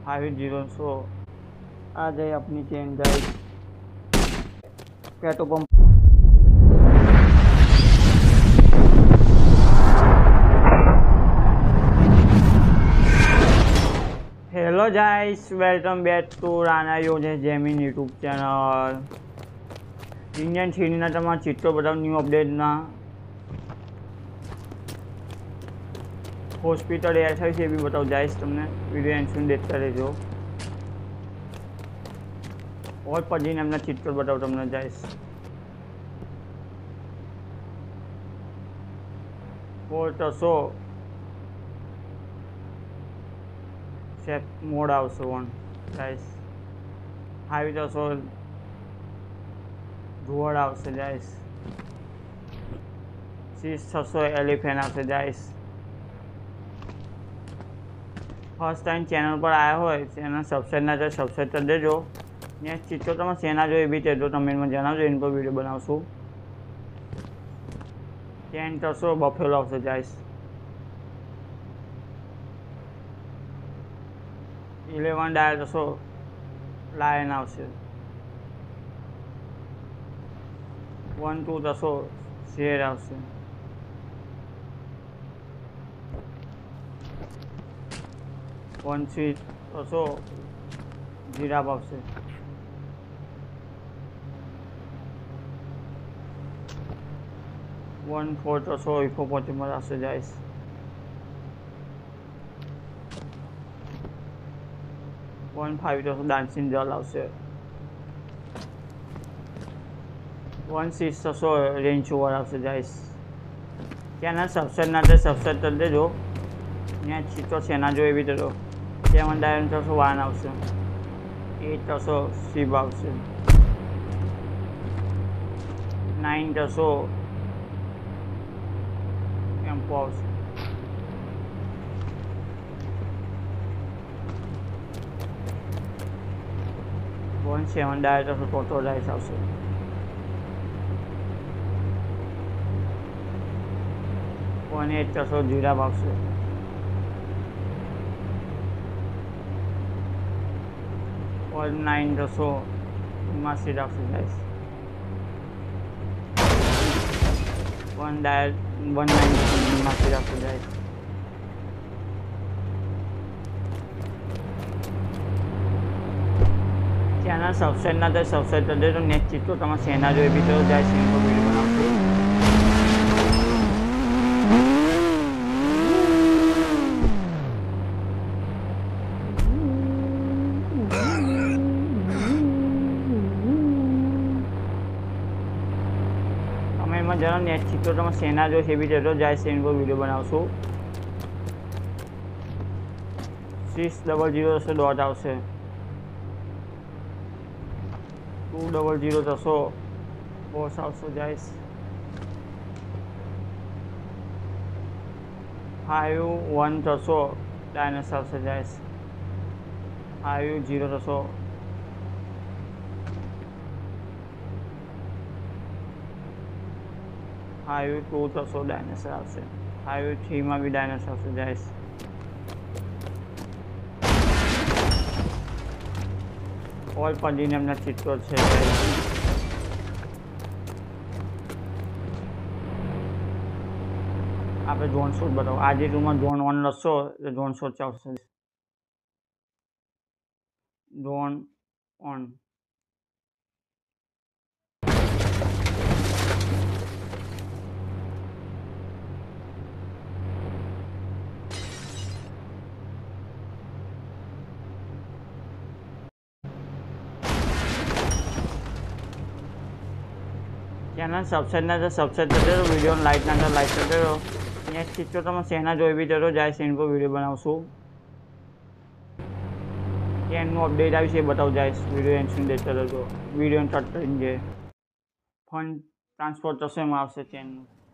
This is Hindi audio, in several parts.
5 0 आ जाए अपनी chain guys petrol pump. Hello guys, welcome back to ranayogeshgaming YouTube channel. Indian सीरीना तमाम चित्रों बताओ न्यू अपडेट ना हॉस्पिटल ऐसा से भी बताओ जाइस तुमने वीडियो एंड सुन देखते रहो और पजीने अपना चित्रों बताओ तुमने जाइस और तो सो सेट मोड आवशे वन जाइस हाई तो सो धुआड़ आवशे जाइस 600 एलिफेंट आवशे जाइस। फर्स्ट टाइम चैनल पर आया हो चैनल सब्सक्राइब ना सब्सक्राइब कर देजो ने चित्रों तब सेना जो भी तेजो कमेंट में जनावजो इन पर वीडियो बनावशुं। 10 करशो बफेलो आवशे जाइस 11 डायल करशो लायन आवशे 1 2 करशो शेर आवशे 1 3 करशो जीराफ आवशे 1 4 करशो हिप्पोपोटेमस आवशे गाइस 1 5 करशो डांसिंग गर्ल आवशे 1 6 करशो रेंज ओवर आवशे गाइस। चैनल सब्सक्राइब ना सब्सक्राइब कर देजो ने चित्रों सेना जो भी तेजो 7 डायल करशो 1 आवशे 8 करशो शिव आवशे 9 करशो एम्पो आवशे 1 7 डायल करशो टोटो डाइस आवशे 1 8 करशो जीराफ आवशे 1 9 करशो मासी आवशे गाइस 1 डायल 1 9 मासी आवशे गाइस। चैनल सब्सक्राइब ना सब्सक्राइब कर दे तो नेक्स्ट चित्रों तब सेना जो भी तो जाए सीन को वीडियो बनावशुं। कमेंट में जरा नेक्स्ट चित्रों तब सेना जो भी तो जाए सीन को वीडियो बनावशुं। 6 0 0 से डॉट आवशे 2 0 0 करशो बॉस आवशे गाइस 5 1 करशो डायनासोर आवशे गाइस 5 0 करशो 5 2 करशो डायनासोर आवशे 5 3 में भी डायनासोर आवशे गाइस। और पजीने अपना चित्रों है आप ड्रोन शॉट बताओ आज रूम में ड्रोन ऑन लसो तो ड्रोन शॉट आवशे ड्रोन ऑन चैनल सब्सक्राइब ना सब्सक्राइब कर दो वीडियो लाइक ना लाइक कर दो नेक्स्ट चित्रों तब सेना जो भी तेजो जाए सीन को वीडियो बनावशुं। चैन अपडेट आई से बताओ जाए वीडियो एंड सुन देखते रहो वीडियो कट करेंगे फंड ट्रांसफर थशे एमां आवशे चैन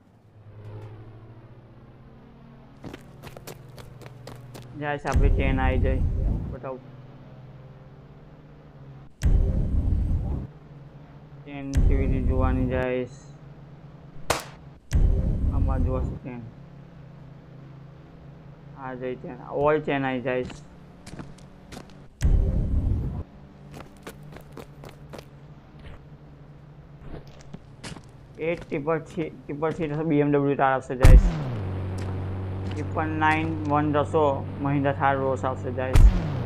जाए आपणी चैन आई जाए बताओ चैन केवी रीते जोवानी जाए आमां जोवाशे चैन आ जाए चैन ऑल चैन आई जाए 8 થશે BMW થાર આવશે ગાઈસ. 911 થશો મહિન્દ્રા થાર રોસ આવશે ગાઈસ.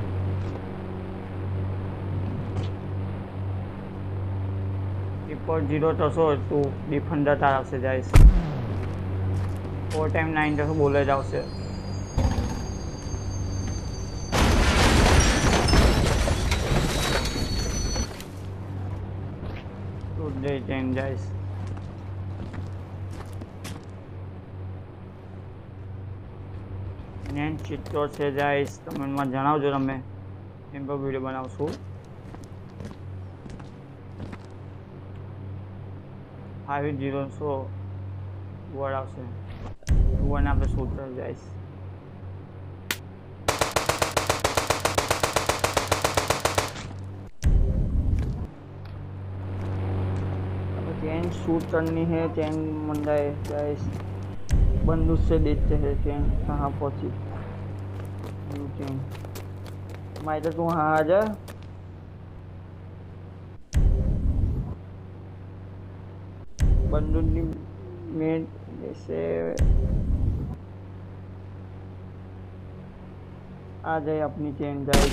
0 થશો તો ડિફેન્ડર થાર આવશે ગાઈસ. 4x9 થશો બોલેજ આવશે. ગાઈસ નેન ચિત્રો છે ગાઈસ, કમેન્ટમાં જણાવજો, તમે એમ પર વિડીયો બનાવશું. 5-0 વર્ડ આવશે. 1 આપણે શૂટ કરી ગાઈસ. चैन शूट करनी है, चैन मंगाए गाइस. बंदूक से देखते हैं चैन कहाँ पहुँची. चैन मैं तो तू वहाँ आ जा. बंदूक में जैसे आ जाए अपनी चैन गाइस.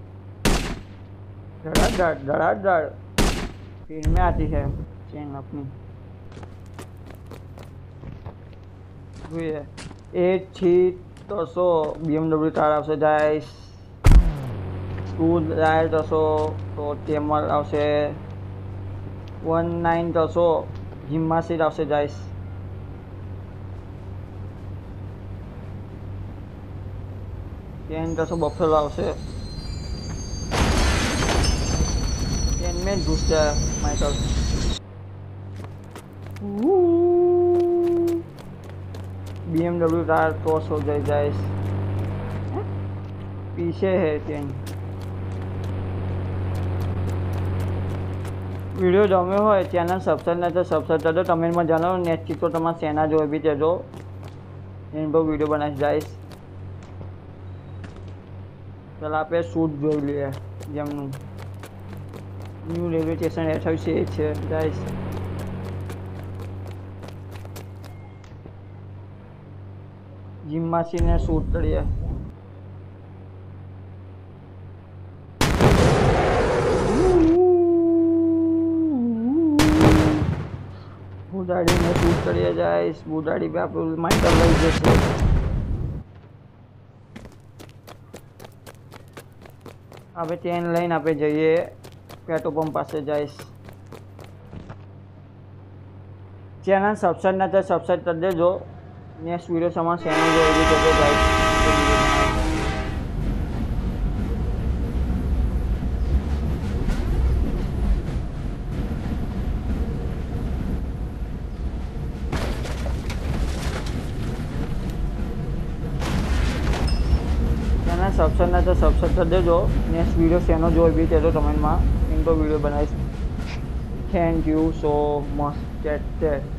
धड़ाधड़ फिर में आती है चैन अपनी. 8 BMW थार आवशे गाइस. 2 થશો તો ટેમર આવશે. 19 થશો હિમાસીર આવશે ગાઈસ. 10 થશો બફેલો આવશે. 10 में घुस जाए माइकल. BMW थार क्रॉस हो गई गाइस. पीछे है चैन. वीडियो गम्यो हो चैनल सब्सक्राइब नहीं तो सब्सक्राइब कर दो. कमेंट में जनावो नेक्स्ट चित्रों तमारे सेना जो भी कहेजो, इन पर वीडियो बनाईश गाइस. चलो आप शूट जोई लीए. जेमनुं न्यू रेलवे स्टेशन हेठळ छे गाइस. जिम्मासी ने शूट करिए. बुदाड़ी ने शूट करिए गाइस. बुदाड़ी पे आप माइकल लई जशे. अब चेन लईने आपे जईए पेट्रोल पंप पासे गाइस. चैनल सब्सक्राइब ना तो सब्सक्राइब कर देजो. नेक्स्ट वीडियो समान चैनल जो भी करते गाइस. चैनल सब्सक्राइब ना तो सब्सक्राइब कर देजो. नेक्स्ट वीडियो चैनल जो भी कहते कमेंट में इन पर वीडियो बनाईश. Thank you so much. Take care.